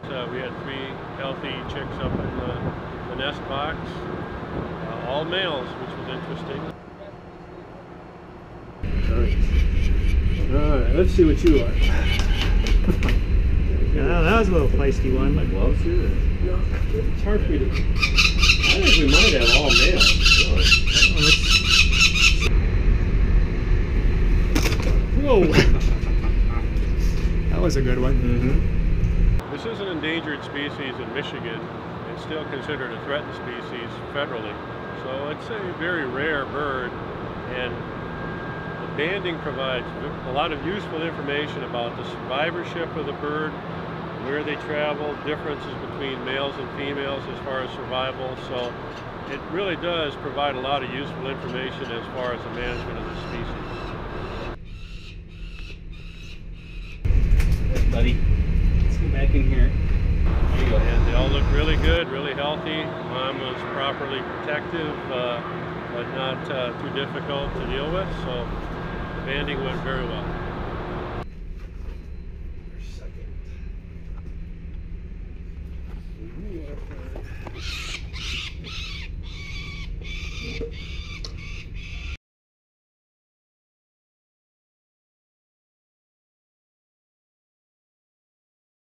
We had 3 healthy chicks up in the nest box, all males, which was interesting. All right, let's see what you are. Yeah, that was a little feisty one. My gloves here? No, it's hard for me to. I think we might have all males. Whoa! That was a good one. Mm-hmm. This is an endangered species in Michigan. It's still considered a threatened species federally. So it's a very rare bird, and the banding provides a lot of useful information about the survivorship of the bird, where they travel, differences between males and females as far as survival. So it really does provide a lot of useful information as far as the management of the species. Hey, buddy, let's go back in here. There you go. And they all look really good, really healthy. Mom was properly protective, but not too difficult to deal with. So the banding went very well.